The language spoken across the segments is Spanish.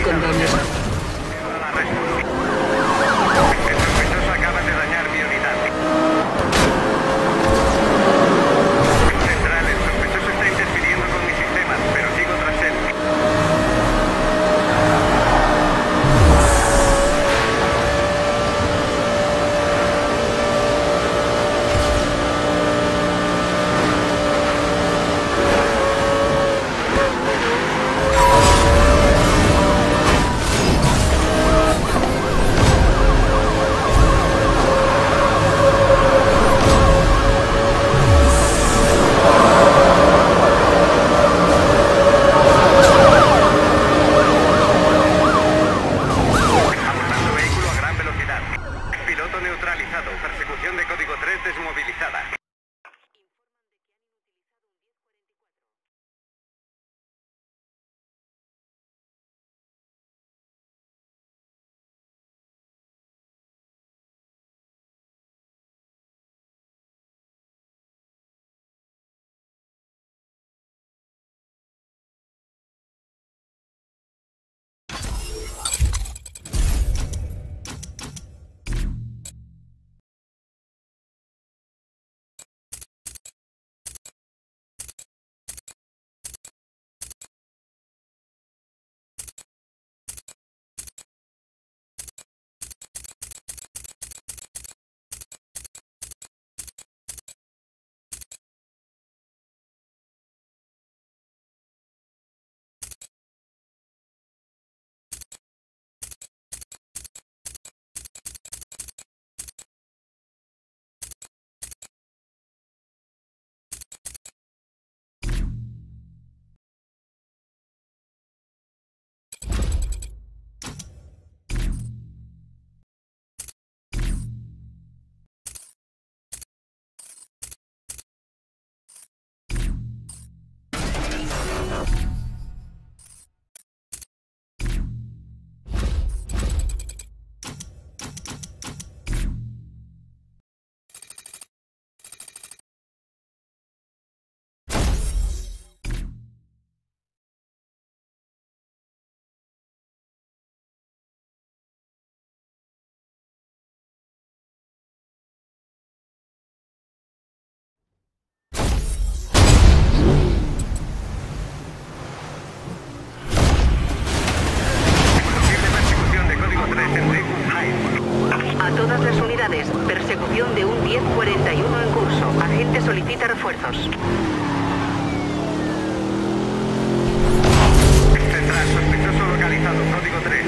con daños. El sospechoso acaba de dañar mi unidad. Central, el sospechoso está interfiriendo con mi sistema, pero sigo tras él. Neutralizado. Persecución de código 3 desmovilizada. A todas las unidades, persecución de un 1041 en curso. Agente solicita refuerzos. Central, sospechoso localizado, código 3.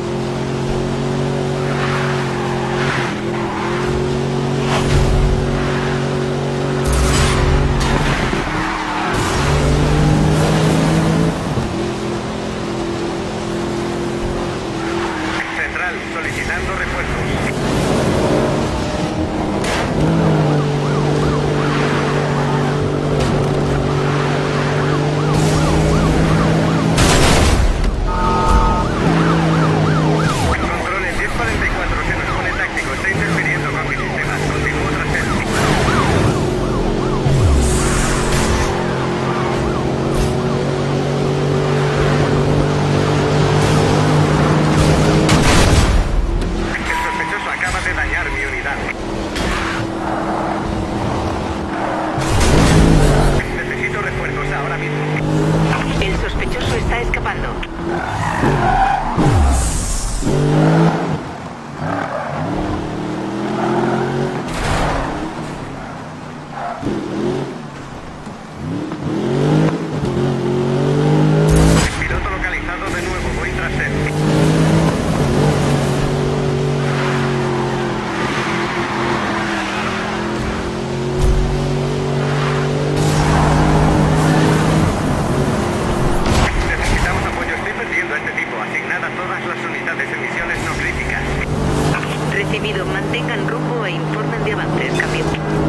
Central, solicitando refuerzos. Necesito refuerzos ahora mismo. El sospechoso está escapando. Piloto localizado de nuevo, voy tras él. Asignada a todas las unidades en misiones no críticas. Recibido, mantengan rumbo e informen de avances. Cambio.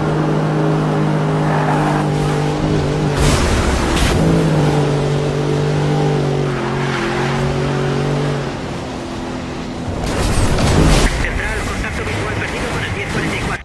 Central, contacto visual perdido con el 1044.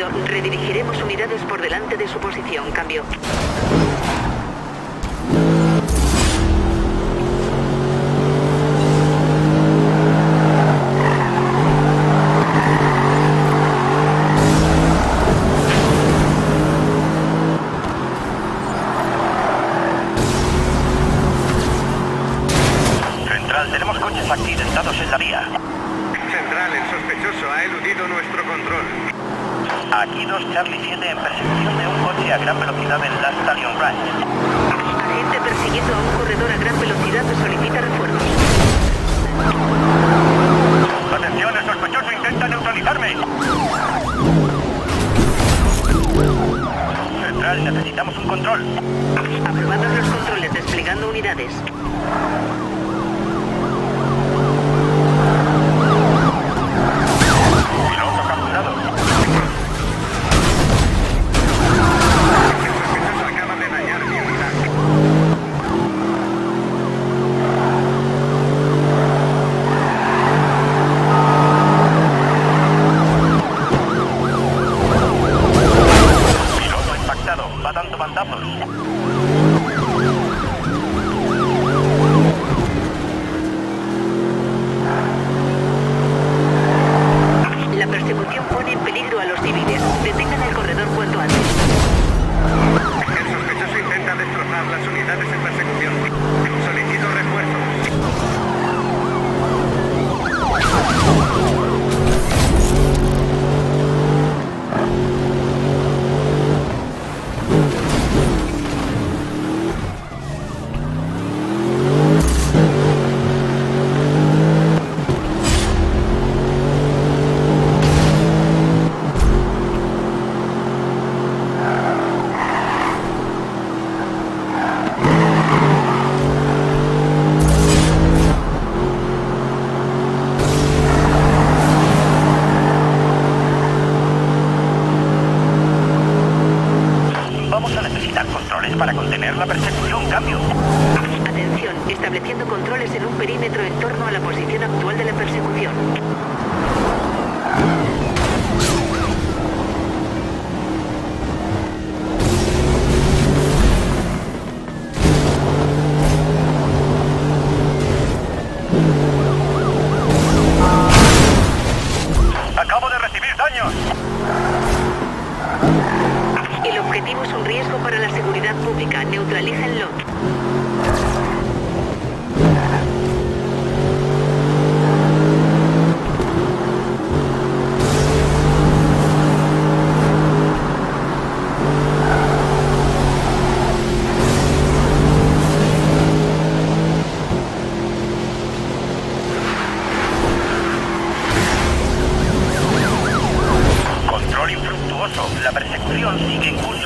Recibido. Redirigiremos unidades por delante de su posición. Cambio. Central, tenemos coches accidentados en la vía. Central, el sospechoso ha eludido nuestro control. Aquí 2 Charlie 7 en persecución de un coche a gran velocidad en la Stallion Ranch. Agente persiguiendo a un corredor a gran velocidad solicita refuerzos. Atención, el sospechoso intenta neutralizarme. Central, necesitamos un control. Aprobados los controles, desplegando unidades. Piloto capturado. El sospechoso acaba de dañar mi unidad. Piloto impactado, va dando bandazos. La persecución pone en peligro a los civiles. Detengan el corredor cuanto antes. El sospechoso intenta destrozar las unidades en persecución. Solicito refuerzos. Vamos a necesitar controles para contener la persecución. Cambio. Atención, estableciendo controles en un perímetro en torno a la posición actual de la persecución. Acabo de recibir daños. El objetivo es un riesgo para la seguridad pública. Neutralícenlo. Control infructuoso. La persecución sigue en curso.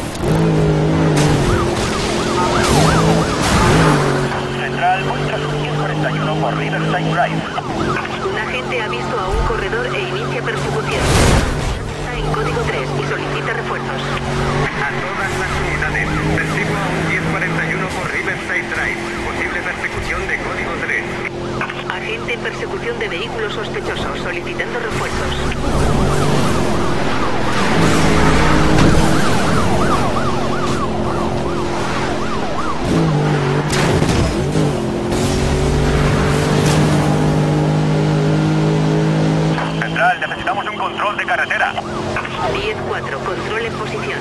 Central, voy tras un 1041 por Riverside Drive. Un agente ha visto a un corredor e inicia persecución. Está en código 3 y solicita refuerzos. A todas las unidades. Persigo a un 1041 por Riverside Drive. Posible persecución de código 3. Agente en persecución de vehículos sospechosos solicitando refuerzos. Central, necesitamos un control de carretera. 10-4, control en posición.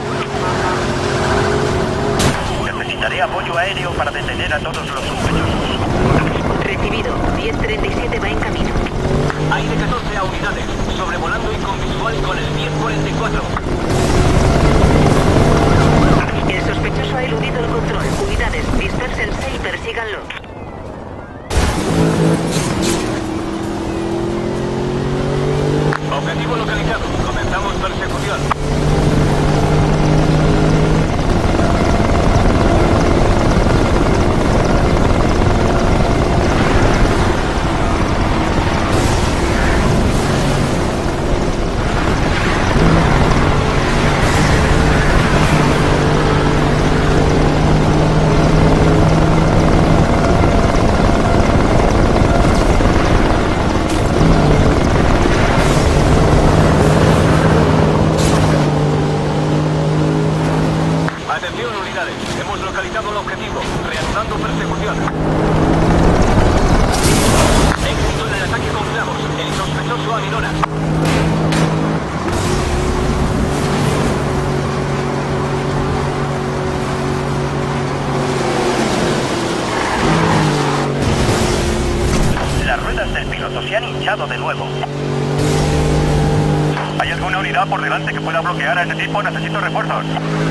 Necesitaré apoyo aéreo para detener a todos los sospechosos. Recibido. 1037 va en camino. Aire 14 a unidades, sobrevolando y con visual con el 1044. El sospechoso ha eludido el control. Unidades, dispersense y persíganlo. Objetivo localizado. Comenzamos persecución. avisado de nuevo. ¿Hay alguna unidad por delante que pueda bloquear a ese tipo? Necesito refuerzos.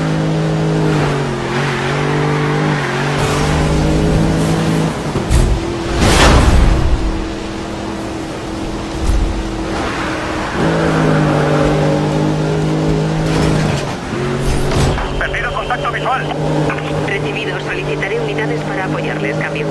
Perdido contacto visual. Recibido. Solicitaré unidades para apoyarles. Cambio.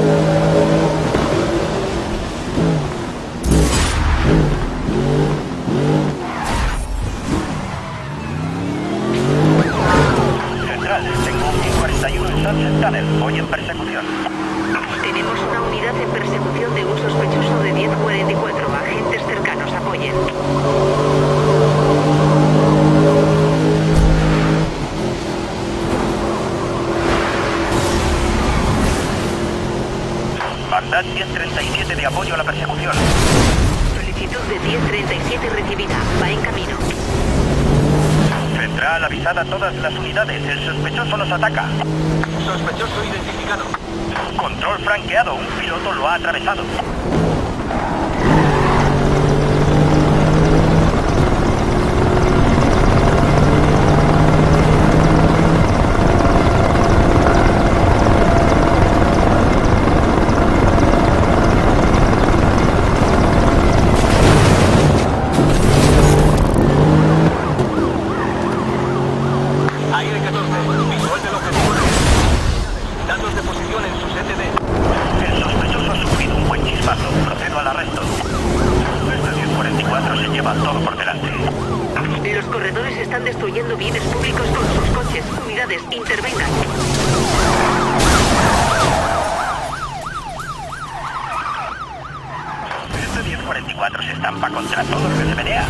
Central, tengo un 1041 en Sunset Tunnel. Voy en persecución. Tenemos una unidad en persecución de un sospechoso de 1044. Agentes cercanos, apoyen. Bagdad 1037 de apoyo a la persecución. Solicitud de 1037 recibida. Va en camino. Central, avisada a todas las unidades. El sospechoso nos ataca. Sospechoso identificado. Control franqueado. Un piloto lo ha atravesado. Aire 14. Visual del objetivo. Datos de posición en su STD. El sospechoso ha sufrido un buen chispazo. Procedo al arresto. Este 1044 se lleva todo por delante. Los corredores están destruyendo bienes públicos con sus coches. Unidades, intervengan. Este 1044 se estampa contra todo lo que se menea.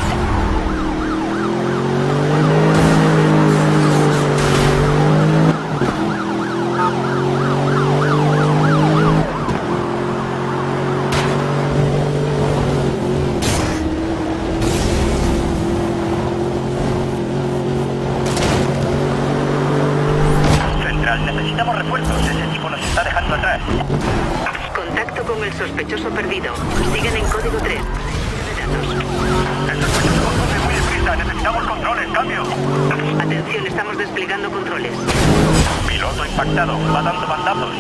Central, necesitamos refuerzos. Ese tipo nos está dejando atrás. Contacto con el sospechoso perdido. Siguen en código 3. El sospechoso conduce muy deprisa. Necesitamos controles. Cambio. Atención, estamos desplegando controles. Piloto impactado. Va dando bandazos.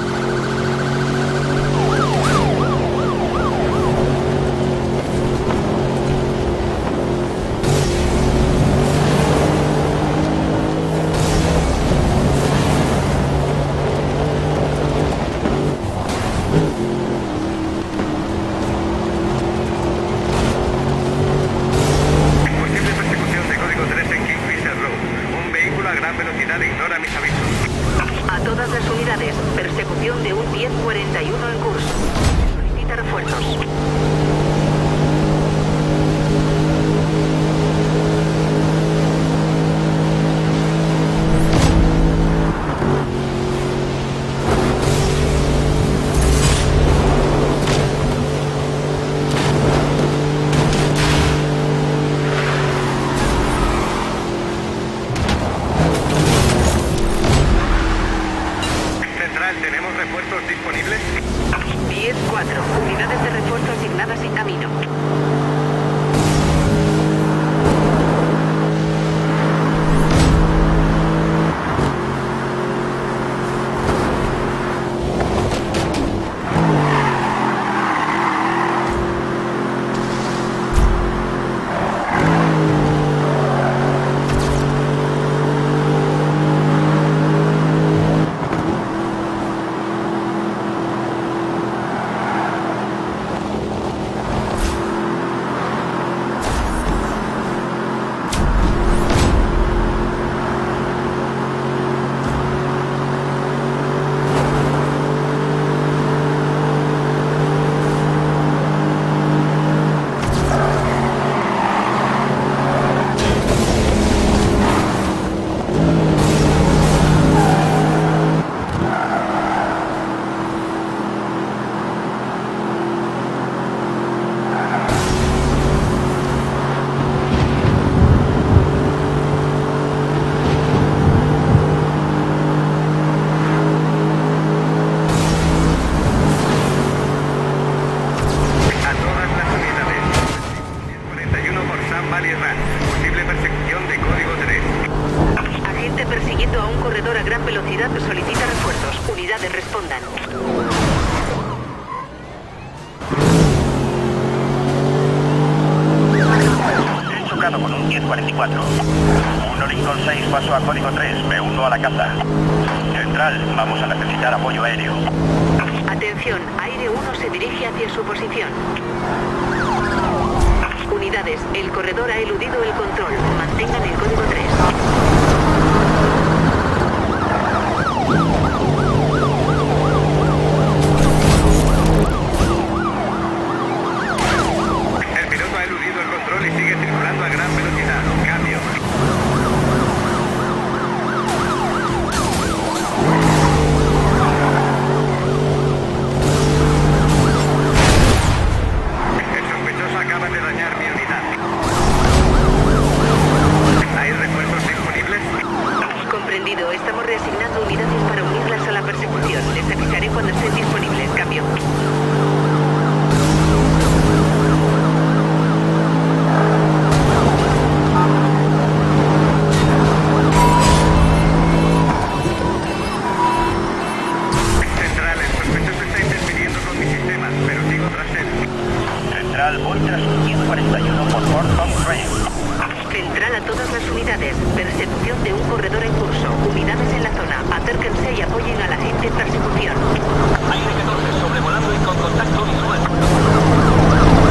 Posible persecución de código 3 en Kingfisher Road. Un vehículo a gran velocidad ignora mis avisos. A todas las unidades, persecución sistema Mali Ran. Posible persecución de código 3. Agente persiguiendo a un corredor a gran velocidad solicita refuerzos. Unidades respondan. He chocado con un 1044. Un Lincoln 6 pasó a código 3. Me uno a la caza. Central, vamos a necesitar apoyo aéreo. Atención, Aire 1 se dirige hacia su posición. Unidades, el corredor ha eludido el control. Mantengan el código 3. El piloto ha eludido el control y sigue circulando a gran velocidad. Cambio. El sospechoso acaba de dañar mi unidad. ¿Hay refuerzos disponibles? Comprendido, estamos reasignando unidades para unirlas a la persecución. Les avisaré cuando estén disponibles. Cambio. Central, el sospechoso está interfiriendo con mis sistemas, pero sigo tras él. Central, voy tras un 1041 por Fort Tom Train. Central a todas las unidades. Persecución de un corredor en curso. Unidades en la zona. Acérquense y apoyen al agente en persecución. Aire 14 sobrevolando y con contacto visual.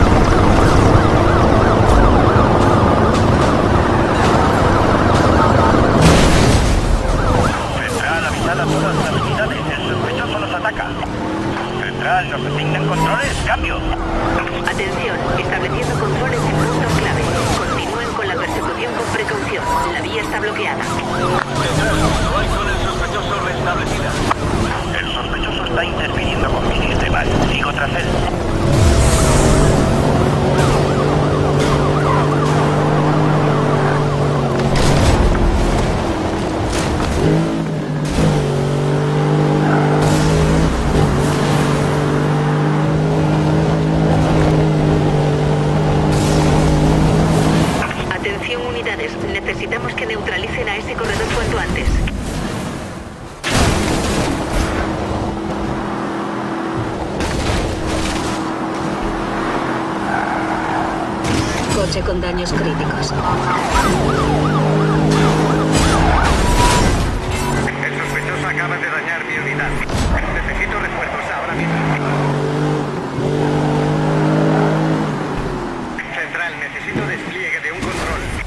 Central, avisad a todas las unidades. El sospechoso nos ataca. Central, nos asignan controles. Cambio. Atención, estableciendo controles en puntos clave. Continúen con la persecución con precaución. La vía está bloqueada. Central, no hay con el sospechoso restablecida. El sospechoso está interfiriendo con mis sistemas. Sigo tras él. Atención unidades, necesitamos que neutralicen a ese corredor cuanto antes. Coche con daños críticos. El sospechoso acaba de dañar mi unidad. Necesito refuerzos ahora mismo. Central, necesito despliegue de un control.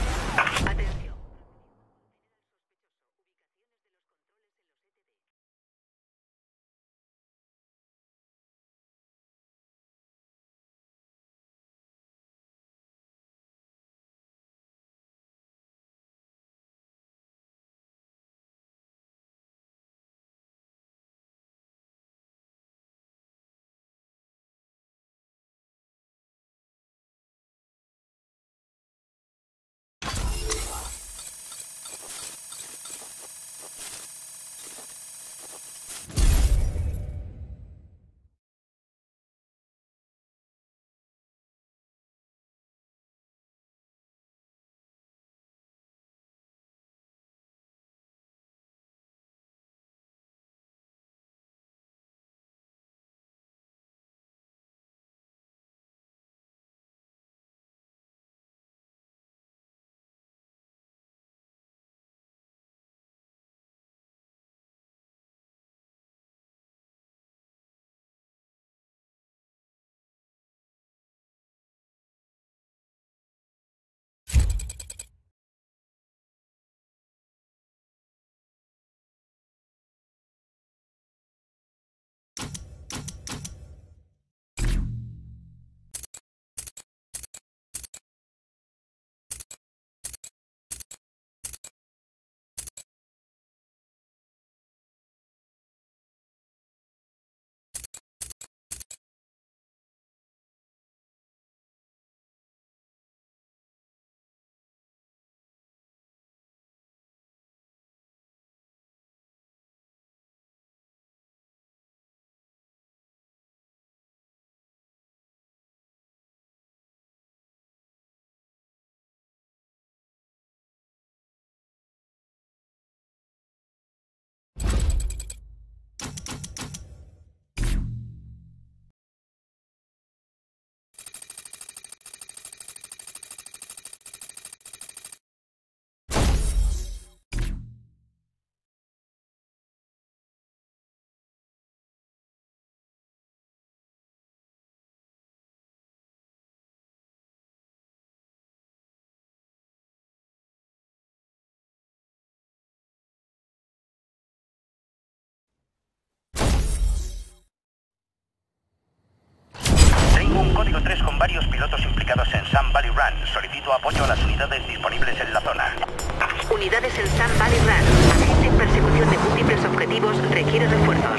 Código 3 con varios pilotos implicados en Sun Valley Run. Solicito apoyo a las unidades disponibles en la zona. Unidades en Sun Valley Run. Agente en persecución de múltiples objetivos requiere refuerzos.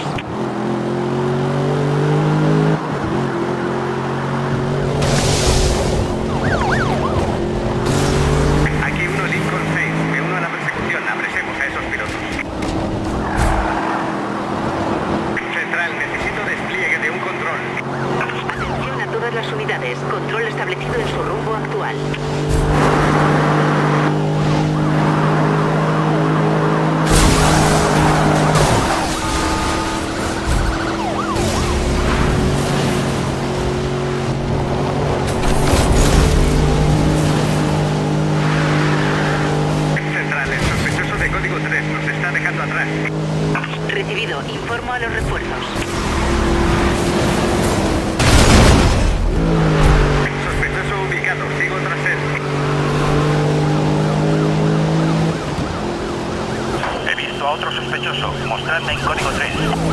Aquí 1 Lincoln 6. Me uno a la persecución. Apresemos a esos pilotos. Central, necesito despliegue de un control. Atención a todas las unidades. Control establecido en su rumbo actual. Central, el sospechoso de código 3 nos está dejando atrás. Recibido. Informo a los refuerzos. Sospechoso ubicado. Sigo tras él. He visto a otro sospechoso. Mostradme en Código 3.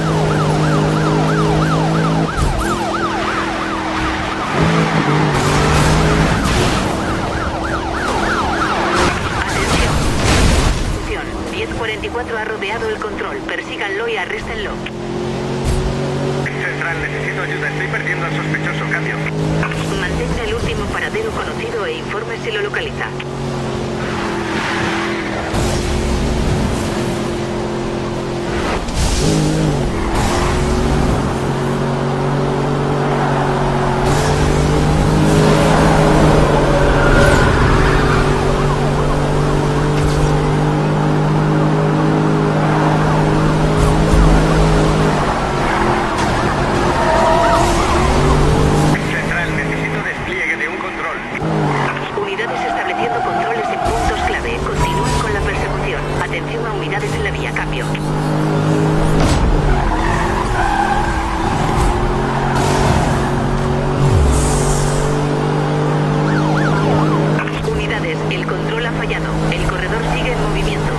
Atención. 1044 ha rodeado el control. Persíganlo y arréstenlo. Central, necesito ayuda. Estoy perdiendo al sospechoso. Cambio. Mantenga el último paradero conocido e informe si lo localiza. Central, necesito despliegue de un control. Unidades estableciendo controles en puntos clave. Continúen con la persecución. Atención a unidades en la vía. Cambio. Unidades, el control ha fallado. El corredor sigue en movimiento.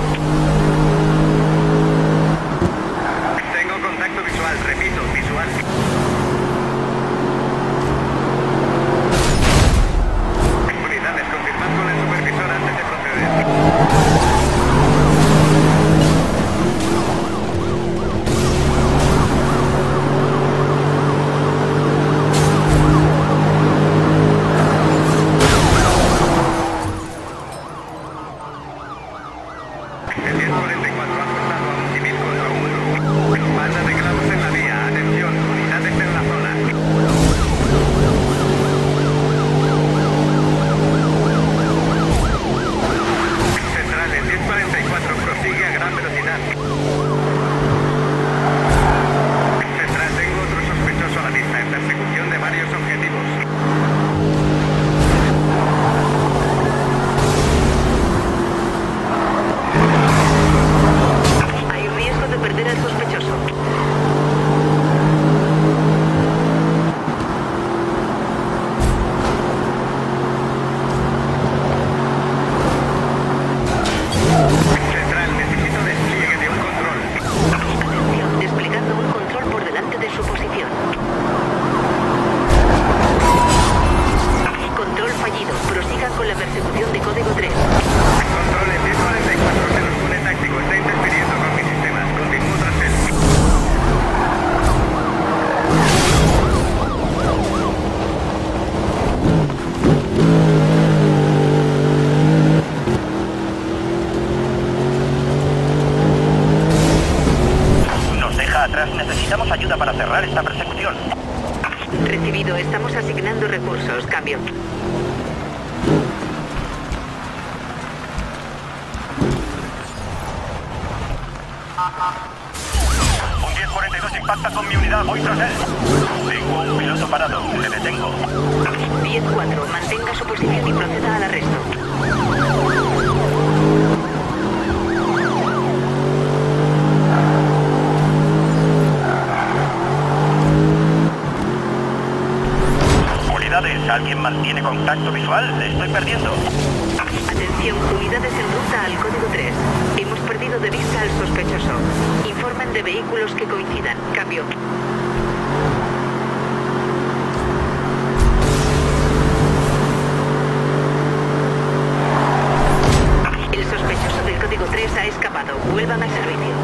Tengo contacto visual. Repito, visual. Unidades, confirmad con el supervisor antes de proceder. El 1044 ha cortado a un civil contra un muro. Banda de clavos en la vía. Atención, unidades en la zona. Central, el 1044 prosigue a gran velocidad. Central, tengo otro sospechoso a la vista en persecución de varios objetivos. Hay riesgo de perder al sospechoso. Central, necesito despliegue de un control. Atención, desplegando un control por delante de su posición. Control fallido. Prosigan con la persecución de código 3. Control, el 1044 se nos pone táctico. Está interfiriendo con mis sistemas. Continúo tras él. Nos deja atrás. Necesitamos ayuda para cerrar esta persecución. Recibido. Estamos asignando recursos. Cambio. Un 1042 impacta con mi unidad. Voy tras él. Tengo un piloto parado. Le detengo. 10-4. Mantenga su posición y proceda al arresto. Unidades, ¿alguien mantiene contacto visual? Le estoy perdiendo. Atención, unidades en ruta al código 3. Hemos perdido de vista al sospechoso. Informen de vehículos que coincidan. Cambio. ha escapado. Vuelvan al servicio.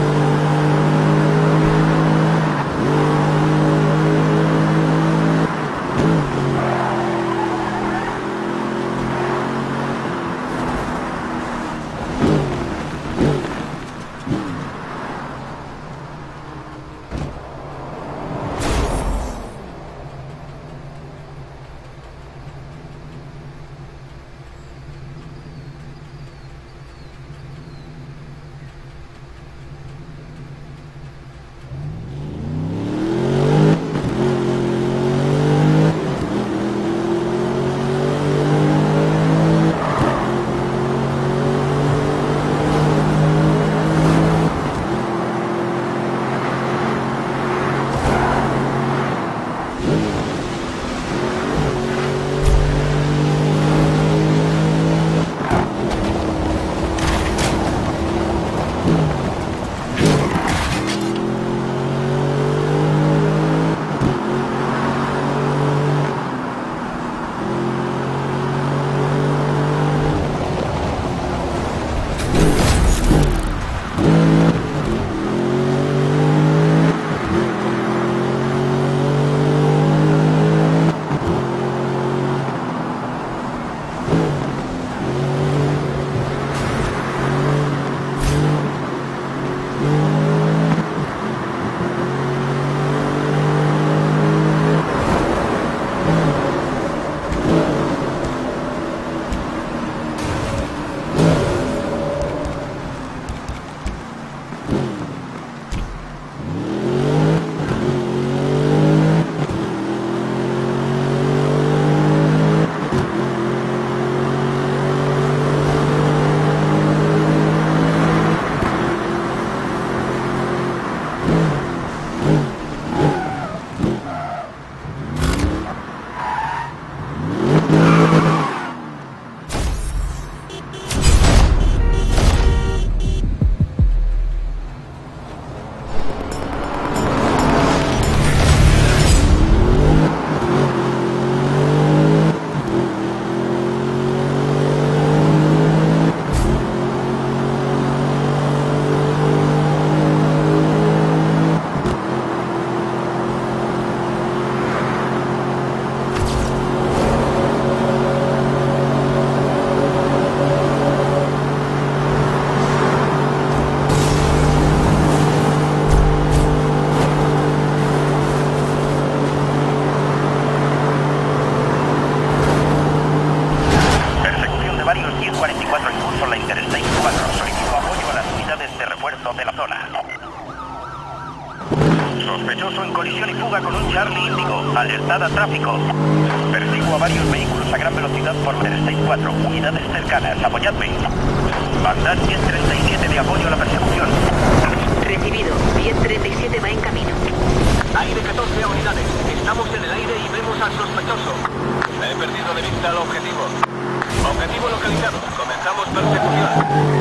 Sospechoso en colisión y fuga con un Charlie Índigo. Alertada tráfico. Persigo a varios vehículos a gran velocidad por Interstate 4. Unidades cercanas. Apoyadme. Bandad 1037 de apoyo a la persecución. Recibido. 1037 va en camino. Aire 14 a unidades. Estamos en el aire y vemos al sospechoso. He perdido de vista el objetivo. Objetivo localizado. Comenzamos persecución.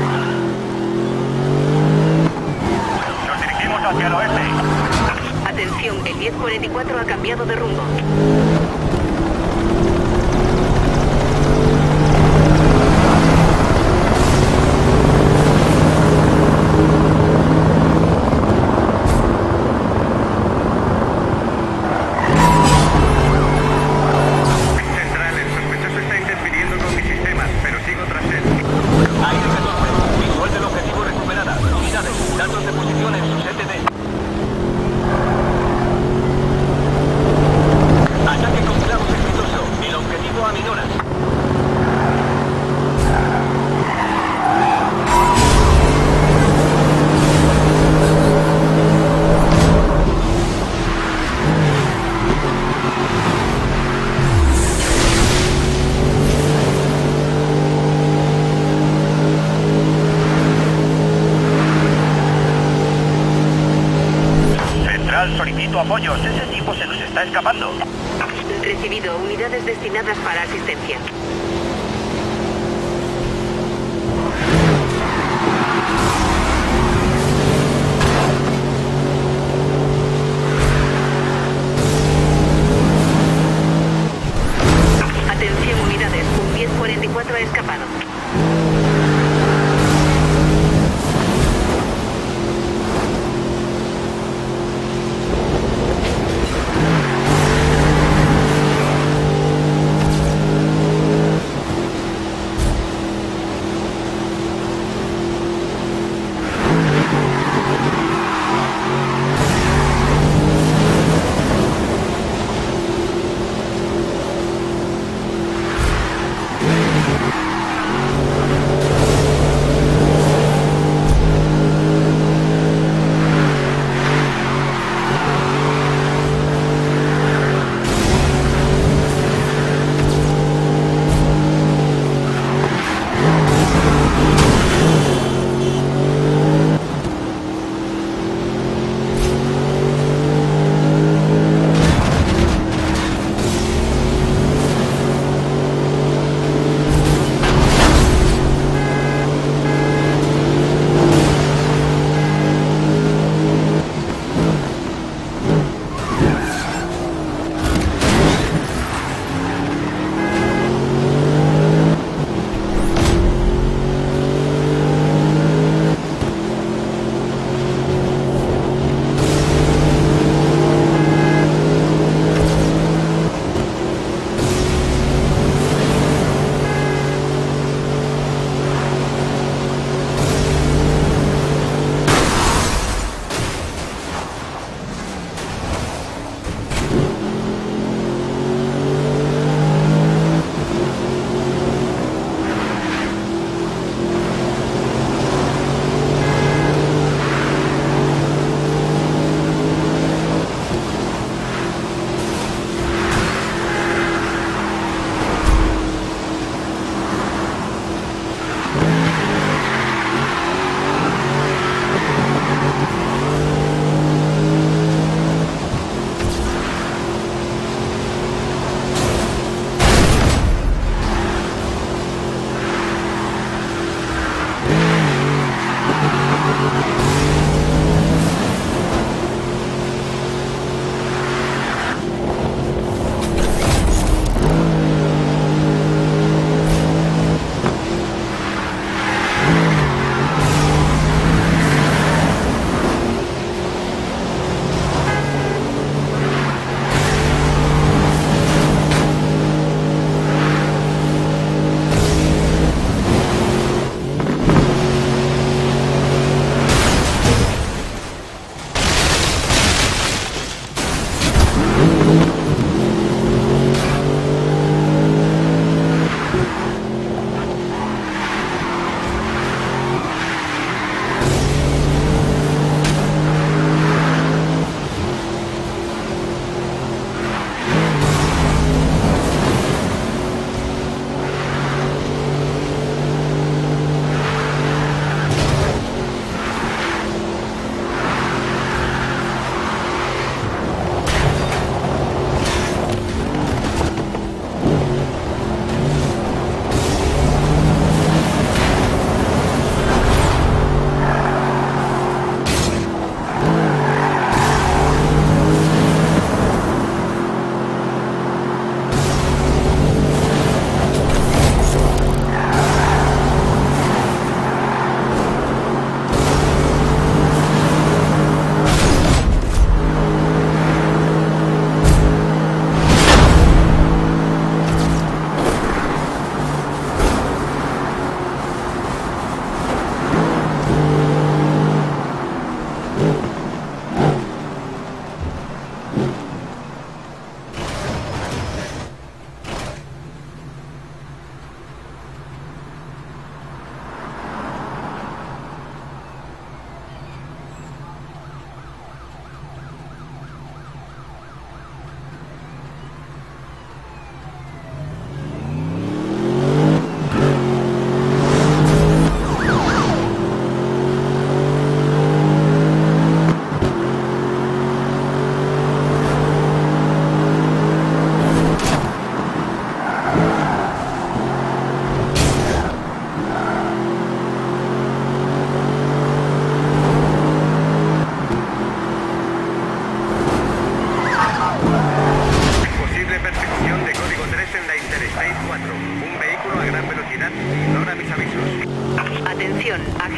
Nos dirigimos hacia el oeste. Atención, el 1044 ha cambiado de rumbo. Central, el sospechoso está interfiriendo con mis sistemas, pero sigo tras él. Aire 14. Visual del objetivo recuperada. Unidades. Datos de posición en su CTD. Ataque con clavos exitoso. El objetivo a minoras. Central, solicito apoyos. Ese tipo se nos está escapando. Recibido. Unidades destinadas para asistencia. Atención, unidades. Un 1044 ha escapado.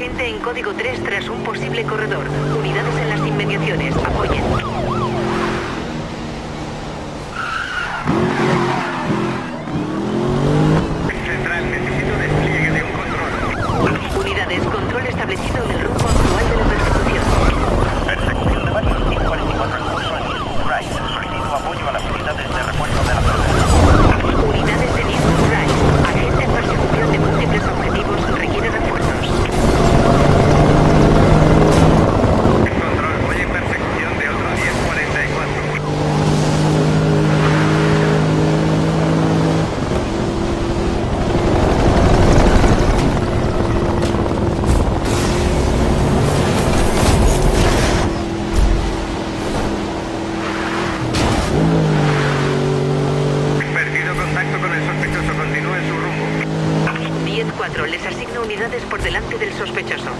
agente en código 3 tras un posible corredor. Unidades en las inmediaciones. Apoyen. Central, necesito despliegue de un control. Unidades, control establecido en el rumbo actual de la persecución. Persecución de varios 1044 en curso en Eastwood Rise. Solicito apoyo a las unidades de refuerzo de la zona. Unidades en Eastwood Rise. Agente en persecución de múltiples objetivos requiere refuerzos. Control, voy en persecución de otro 1044. Perdido contacto con el sospechoso, continúe en su rumbo. 10-4, les asigno unidades por delante del sospechoso.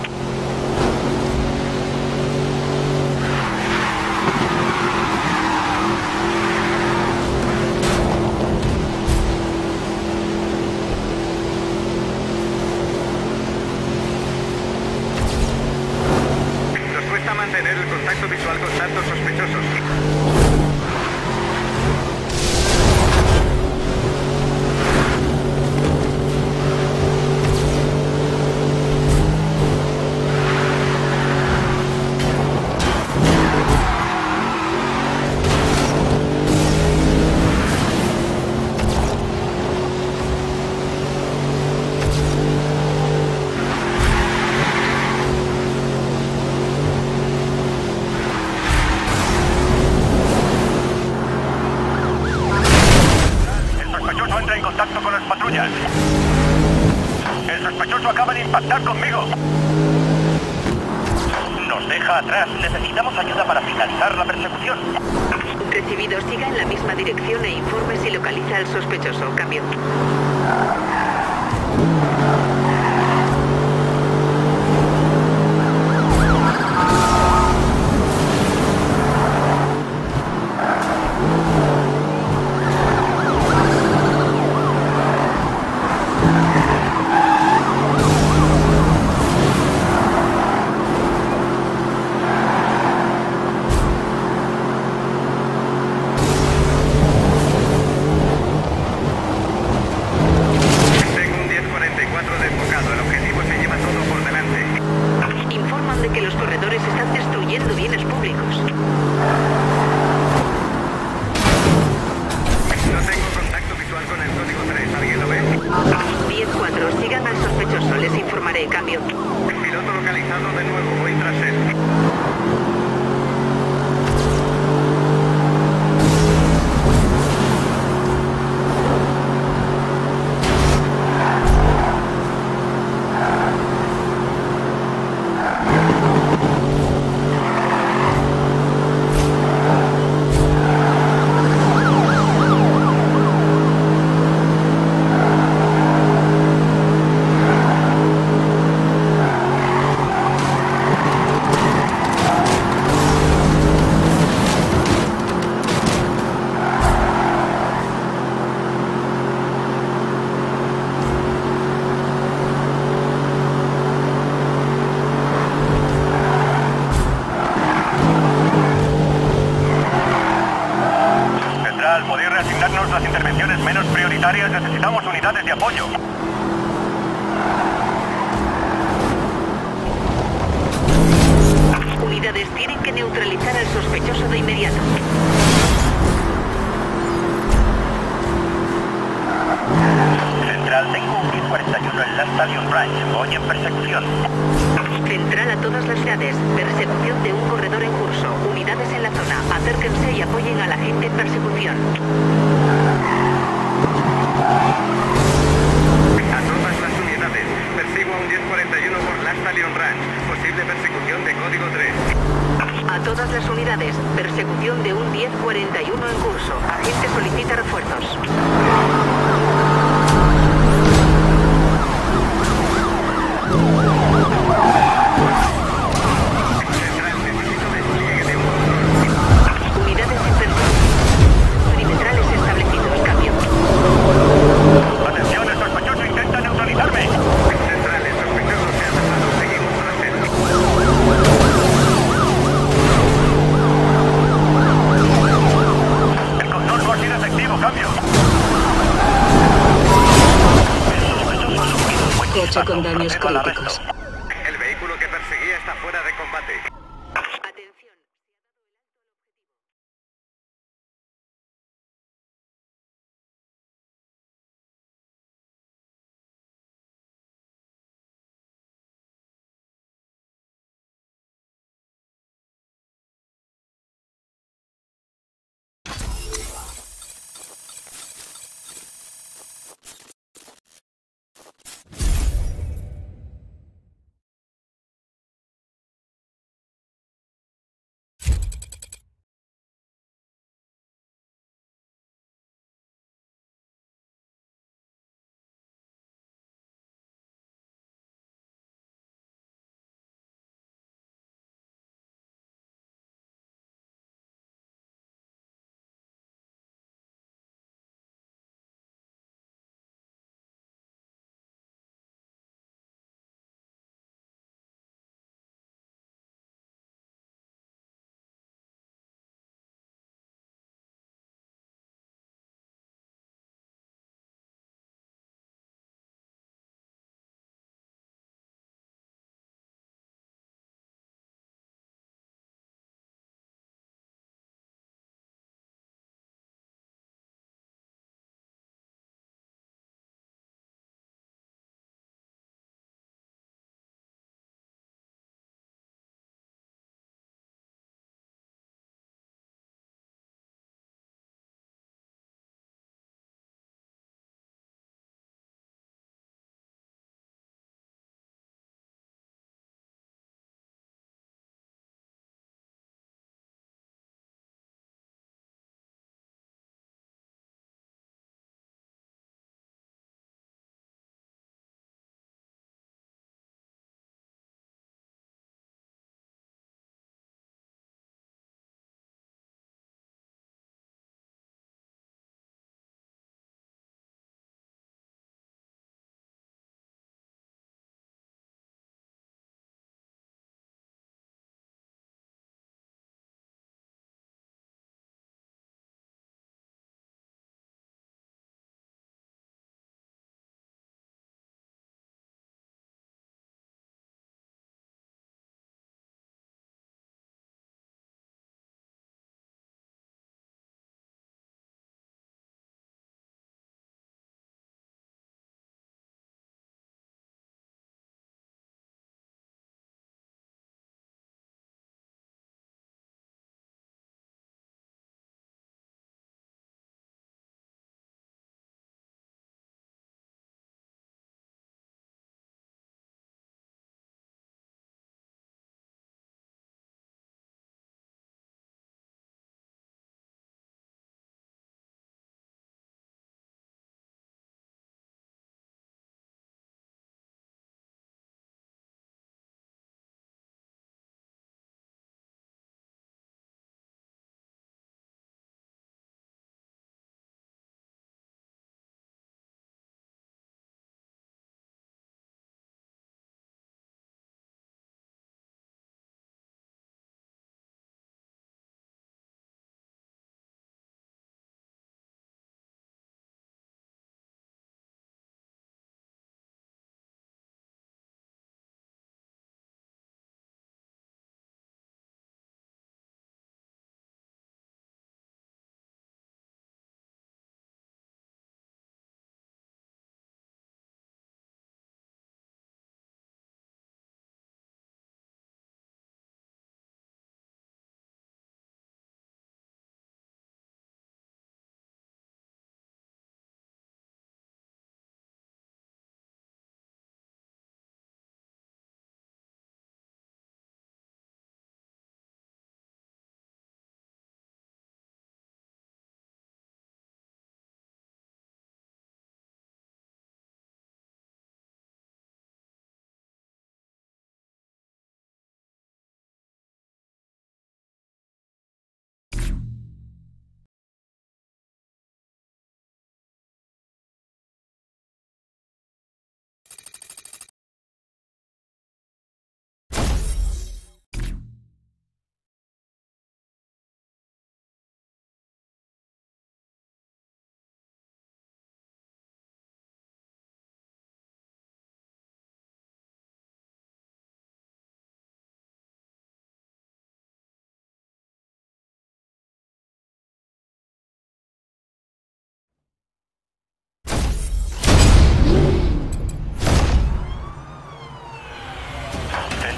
Nos cuesta mantener el contacto visual con tantos sospechosos. El sospechoso entra en contacto con las patrullas. El sospechoso acaba de impactar conmigo. Nos deja atrás. Necesitamos ayuda para finalizar la persecución. Recibido, siga en la misma dirección e informe si localiza al sospechoso. Cambio. Tengo un 1044 desbocado. El objetivo se lleva todo por delante. Informan de que los corredores están destruyendo bienes públicos. No tengo contacto visual con el código 3. ¿Alguien lo ve? 10-4, sigan al sospechoso. Les informaré. Cambio. Piloto localizado de nuevo. Voy tras él. Central, ¿podéis reasignarnos las intervenciones menos prioritarias? Necesitamos unidades de apoyo. Unidades tienen que neutralizar al sospechoso de inmediato. Central, tengo un 1041 en la Stallion Ranch. Voy en persecución. Central a todas las unidades. Persecución de un corredor en curso. Unidades en la zona. Acérquense y apoyen a la gente en persecución. A todas las unidades. Persigo a un 1041 por la Stallion Ranch. Posible persecución de código 3. A todas las unidades. Persecución de un 1041 en curso. Agente solicita refuerzos. Central, necesito despliegue de un control. Unidades en persecución. Perimetrales establecidos. Cambio. Atención. coche con daños Procedo al críticos. arresto. El vehículo que perseguía está fuera de combate.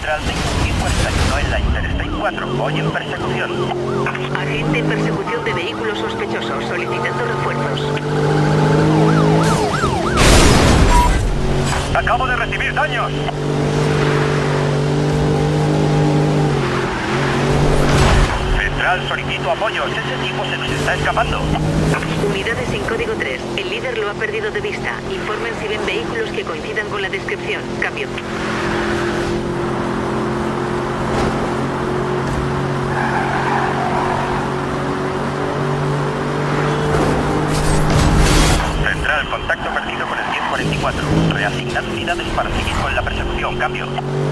Central, tengo 1041 en la Interstate 4. Voy en persecución. Agente en persecución de vehículos sospechosos, solicitando refuerzos. Acabo de recibir daños. Central, solicito apoyos. Ese tipo se nos está escapando. Unidades en código 3. El líder lo ha perdido de vista. Informen si ven vehículos que coincidan con la descripción. Cambio. Central, contacto perdido con el 1044. Reasignad unidades para seguir con la persecución. Cambio.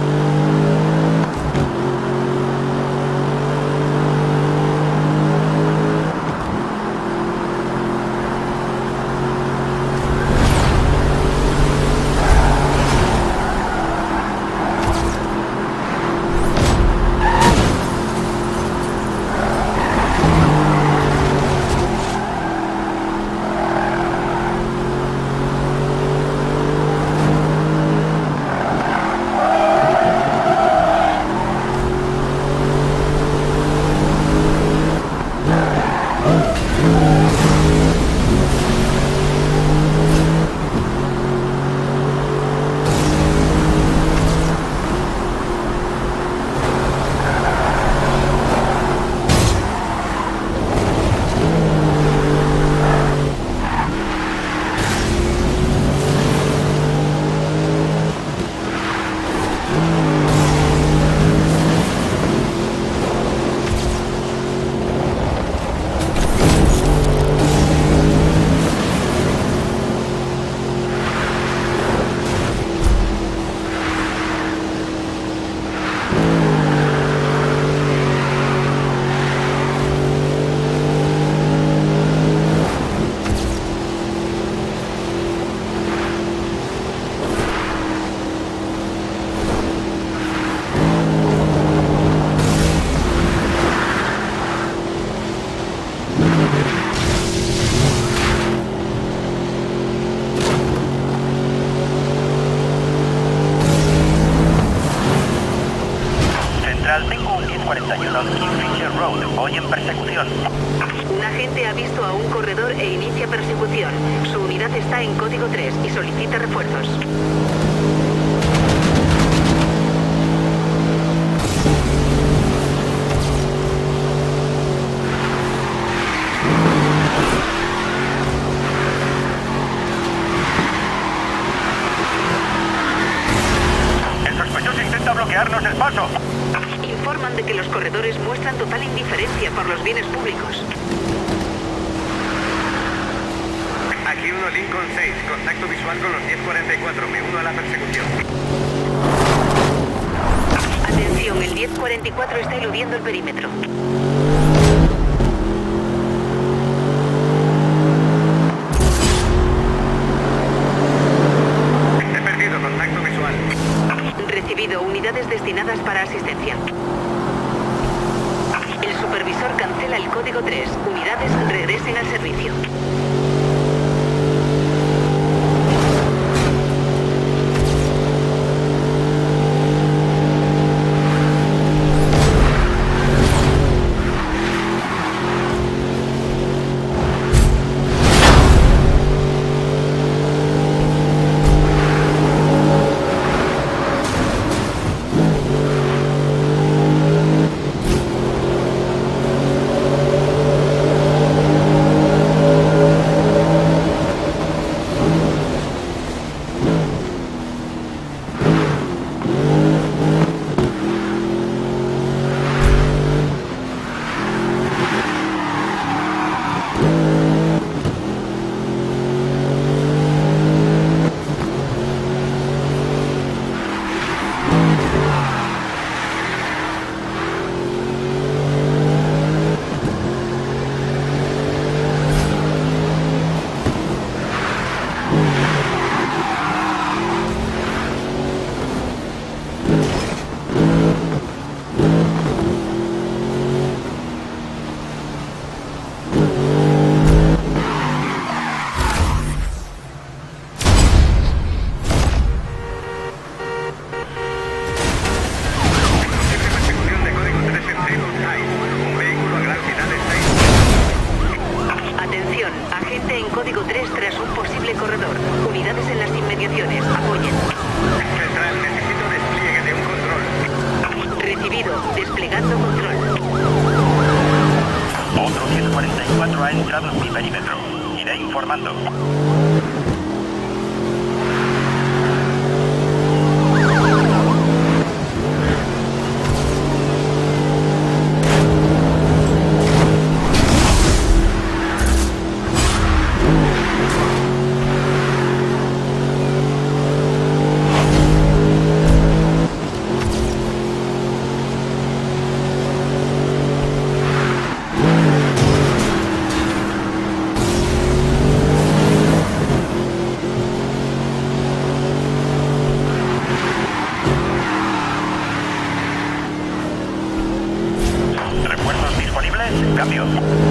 Tengo un 1041 Kingfisher Road. Voy en persecución. Un agente ha visto a un corredor e inicia persecución. Su unidad está en código 3 y solicita refuerzos. El sospechoso intenta bloquearnos el paso. Informan de que los corredores muestran total indiferencia por los bienes públicos. Aquí 1 Lincoln 6, contacto visual con los 1044, me uno a la persecución. Atención, el 1044 está eludiendo el perímetro. He perdido contacto visual. Recibido unidades destinadas para asistencia. El supervisor cancela el código 3. Unidades regresen al servicio. Dando control. Otro 1044 ha entrado en mi perímetro. Iré informando. ¿Refuerzos disponibles? Cambio.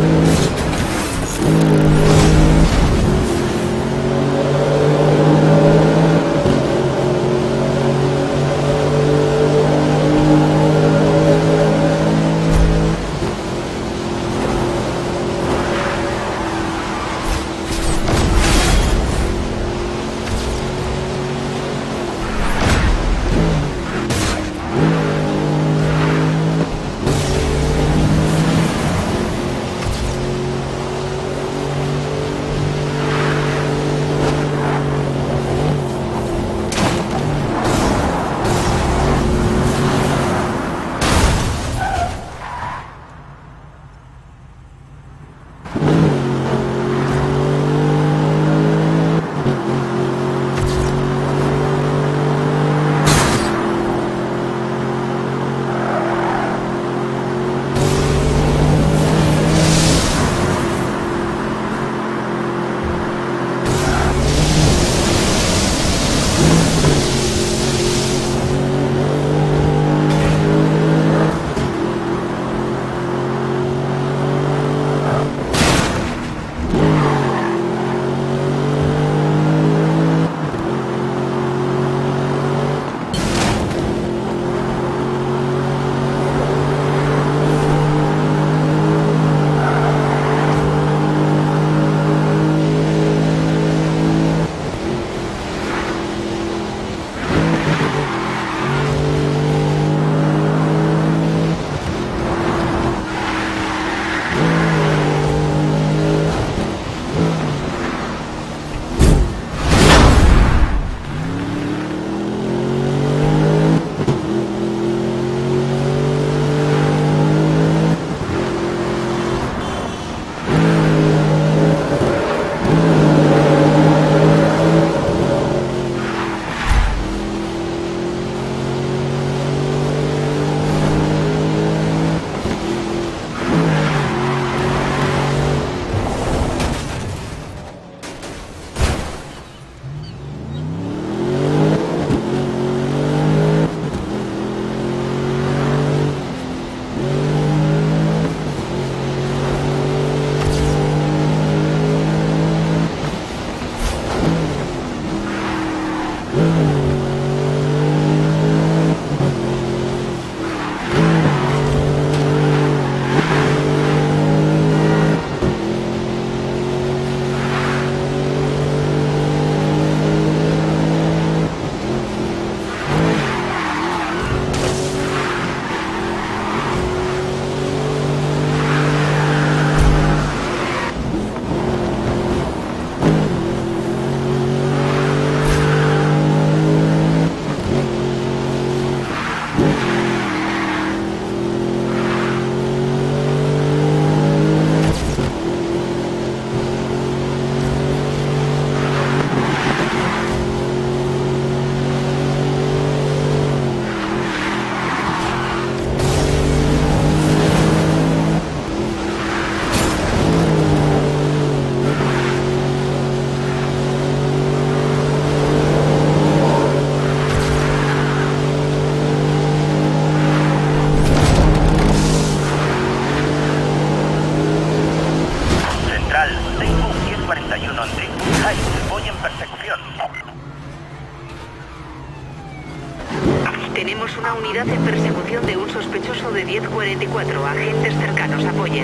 Tenemos una unidad en persecución de un sospechoso de 1044. Agentes cercanos, apoyen.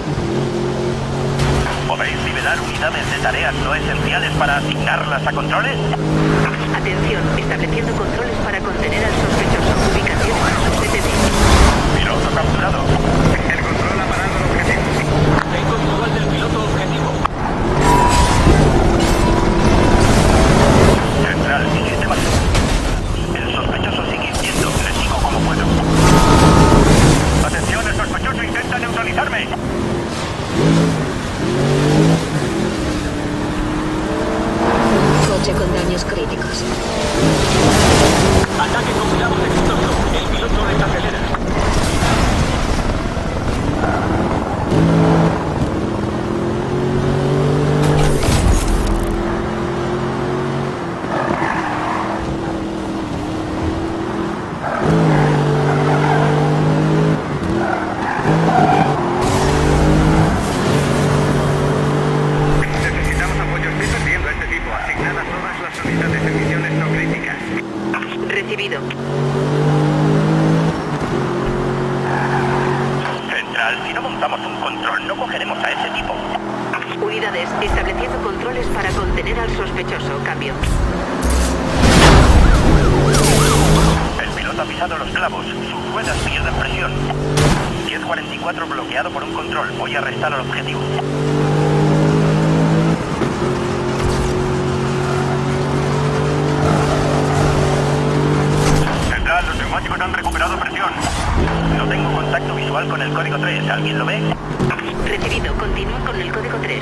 ¿Podéis liberar unidades de tareas no esenciales para asignarlas a controles? Atención, estableciendo controles para contener al sospechoso. Ubicación en su CTD. Piloto capturado. Central, si no montamos un control, no cogeremos a ese tipo. Unidades, estableciendo controles para contener al sospechoso. Cambio. El piloto ha pisado los clavos. Sus ruedas pierden presión. 1044 bloqueado por un control. Voy a arrestar al objetivo. Central, los neumáticos han recuperado presión. No tengo contacto visual con el código 3. ¿Alguien lo ve? Recibido. Continúa con el código 3.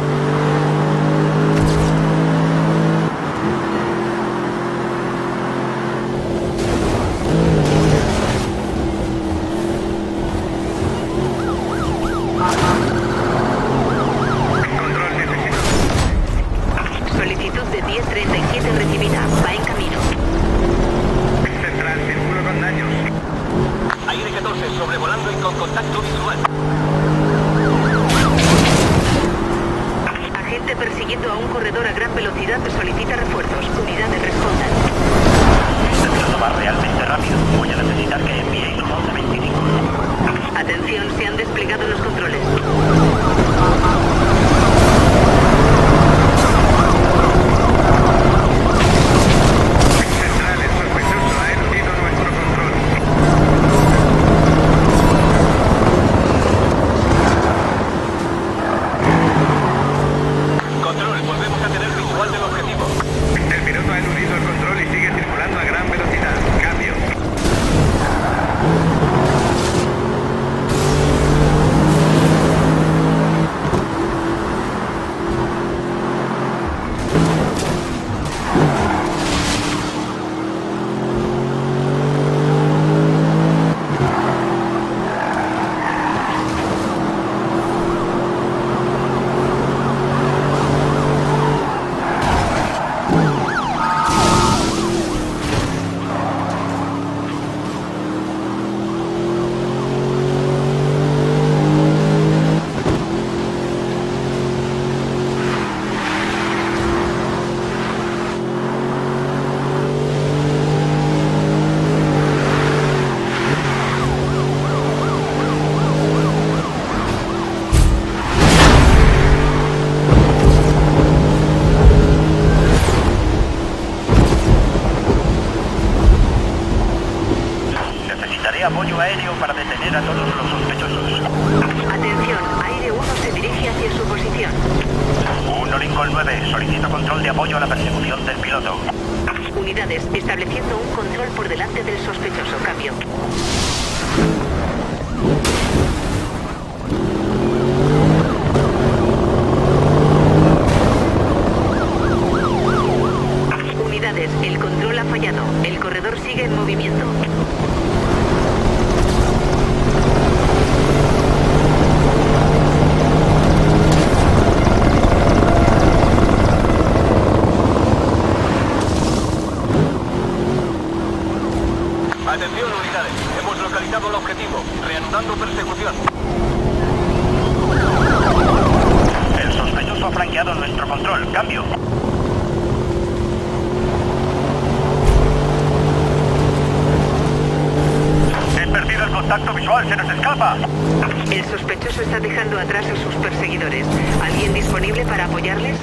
Control, necesito. Solicitud de 1037 recibida. Va en camino. Central, circulo con daños. Aire 14, sobrevolando y con contacto visual. Agente persiguiendo a un corredor a gran velocidad solicita refuerzos. Unidades respondan. Este piloto va realmente rápido. Voy a necesitar que enviéis un 1125. Atención, se han desplegado los controles. Central, el sospechoso ha eludido nuestro control. Control, volvemos a tener visual del objetivo. El piloto ha eludido el control y sigue circulando a gran velocidad. Cambio. Necesitaré apoyo aéreo para detener a todos los sospechosos. Atención, Aire 1 se dirige hacia su posición. 1 Lincoln 9, solicito control de apoyo a la persecución del piloto. Unidades, estableciendo un control por delante del sospechoso. Cambio. Unidades, el control ha fallado. El corredor sigue en movimiento. Atención, unidades. Hemos localizado el objetivo. Reanudando persecución. El sospechoso ha franqueado nuestro control. Cambio. He perdido el contacto visual. ¡Se nos escapa! El sospechoso está dejando atrás a sus perseguidores. ¿Alguien disponible para apoyarles?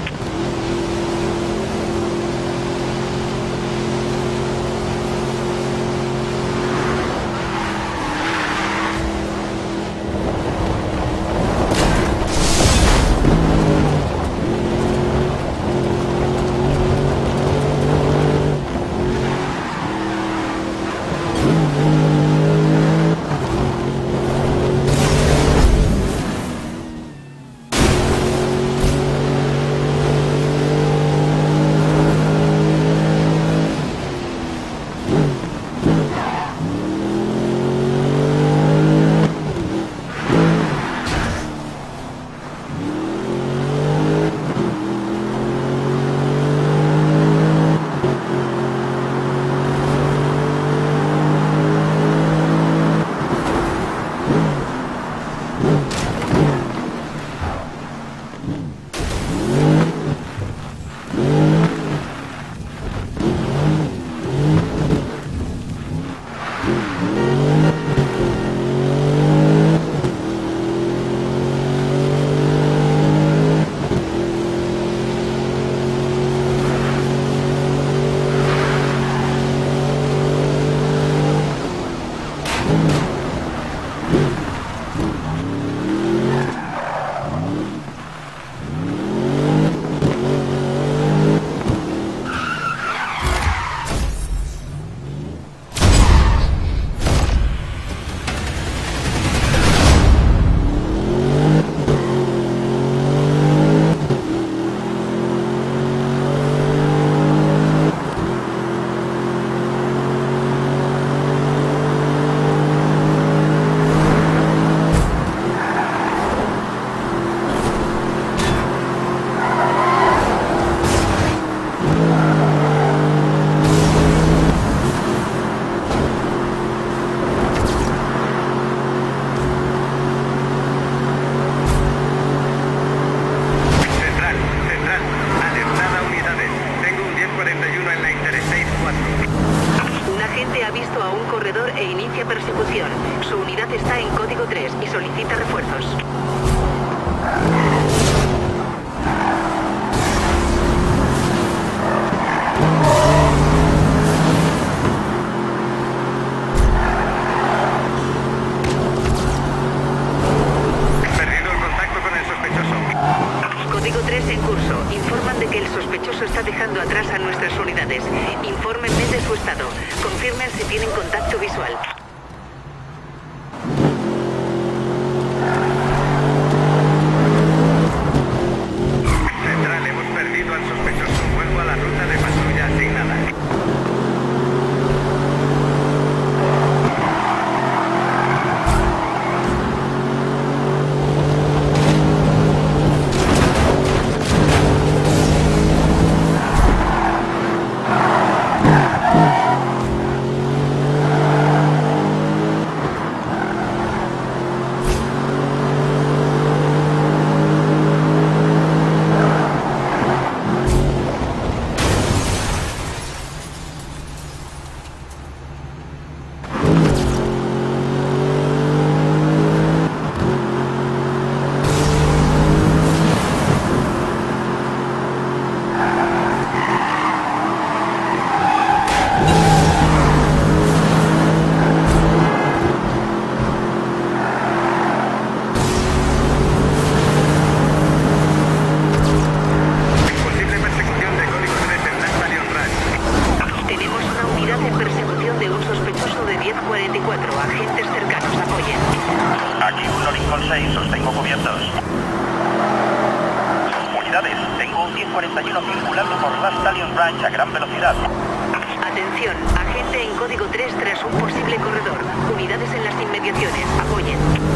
1041 circulando por Last Stallion Ranch a gran velocidad. Atención, agente en código 3 tras un posible corredor. Unidades en las inmediaciones, apoyen.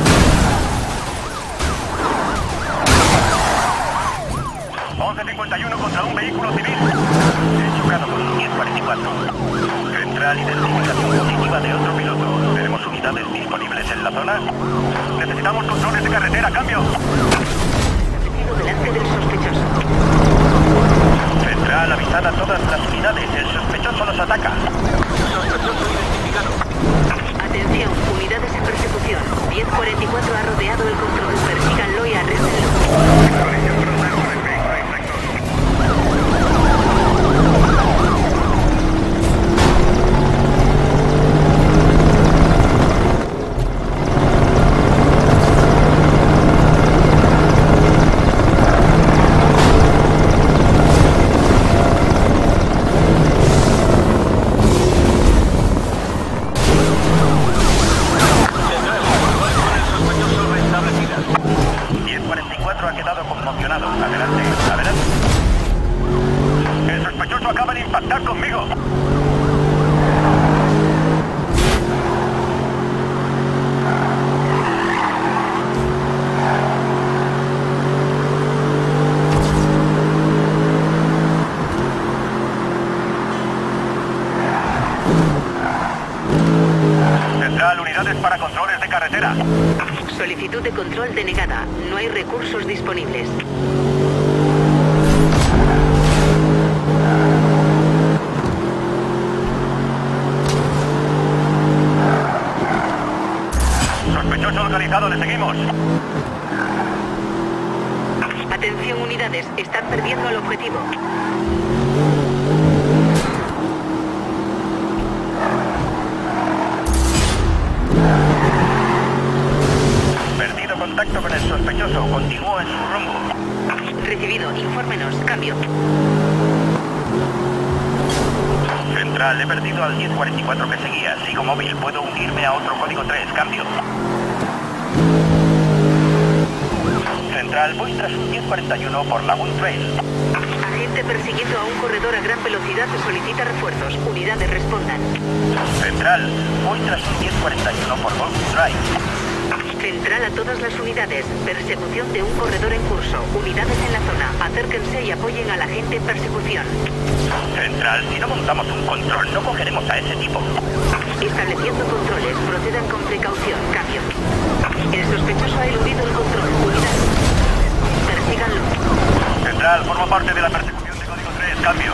1151 contra un vehículo civil. He chocado con un 1044. Central, identificación positiva de otro piloto. ¿Tenemos unidades disponibles en la zona? Necesitamos controles de carretera, cambio. Delante del sospechoso. Central, avisada a todas las unidades. El sospechoso nos ataca. Sospechoso identificado. Atención, unidades en persecución. 1044 ha rodeado el control. Persíganlo y arréstenlo. Colisión frontal con el vehículo infractor. Unidades para controles de carretera. Solicitud de control denegada. No hay recursos disponibles. localizado, le seguimos. Atención unidades, están perdiendo al objetivo. Perdido contacto con el sospechoso, continúa en su rumbo. Recibido, infórmenos, cambio. Central, he perdido al 1044 que seguía. Sigo móvil, puedo unirme a otro código 3, cambio. Central, voy tras un 1041 por Lagoon Trail. Agente persiguiendo a un corredor a gran velocidad solicita refuerzos. Unidades respondan. Central, voy tras un 1041 por Golf Drive. Central a todas las unidades. Persecución de un corredor en curso. Unidades en la zona. Acérquense y apoyen al agente en persecución. Central, si no montamos un control, no cogeremos a ese tipo. Estableciendo controles. Procedan con precaución. Cambio. El sospechoso ha eludido el control. Unidades. Persíganlo. Central, formo parte de la persecución de código 3, cambio.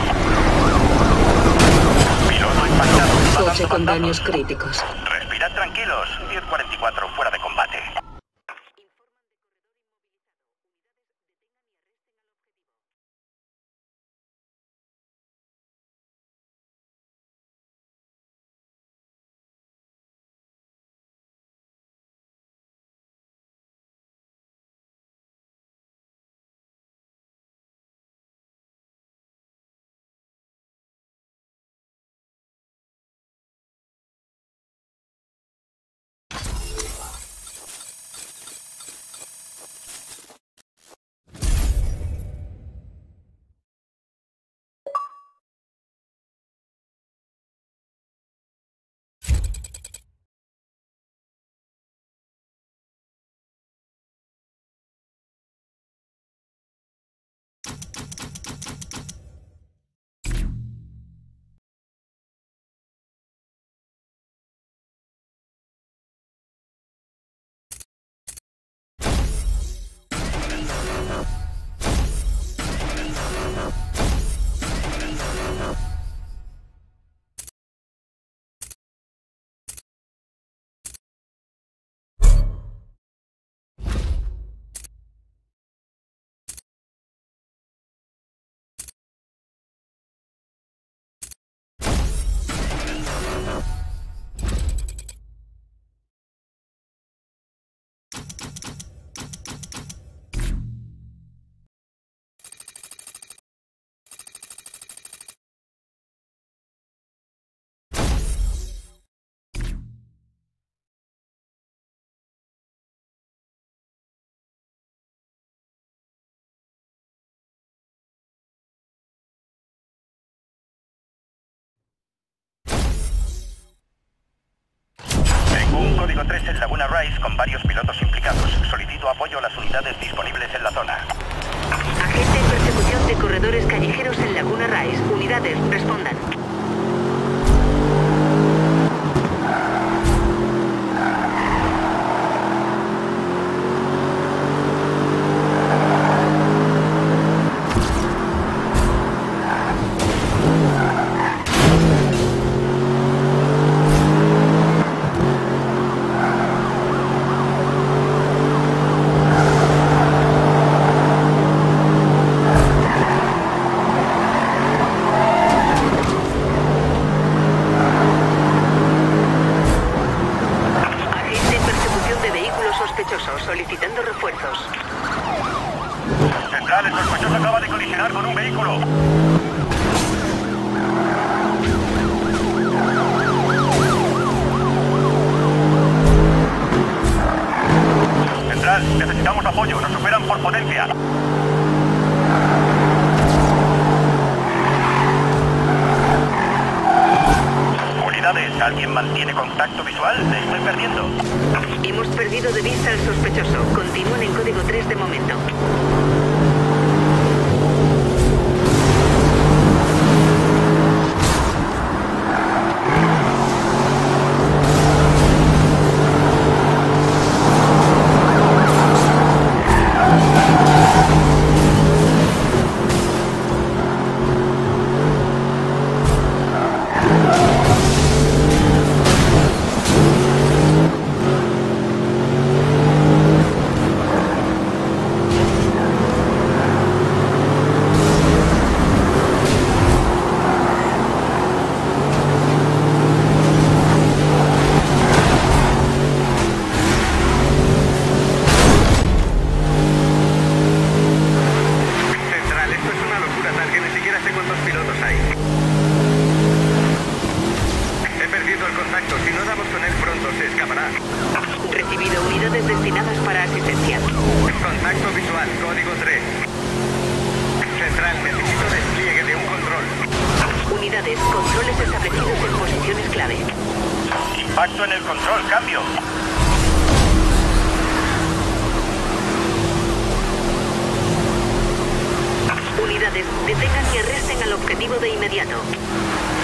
Piloto impactado. Coche con daños críticos. Respirad tranquilos. 1044 fuera de combate. Un código 3 en Laguna Rise con varios pilotos implicados. Solicito apoyo a las unidades disponibles en la zona. Agente en persecución de corredores callejeros en Laguna Rise. Unidades, respondan. Solicitando refuerzos. Central, el sospechoso acaba de colisionar con un vehículo. Central, necesitamos apoyo, nos superan por potencia. Unidades, ¿alguien mantiene contacto visual? Le estoy perdiendo. Hemos perdido de vista al sospechoso. Continúen en código 3 de momento. Perfecto, si no damos con él pronto se escapará. Recibido unidades destinadas para asistencia. Contacto visual, código 3. Central, necesito despliegue de un control. Unidades, controles establecidos en posiciones clave. Impacto en el control, cambio. Unidades, detengan y arresten al objetivo de inmediato.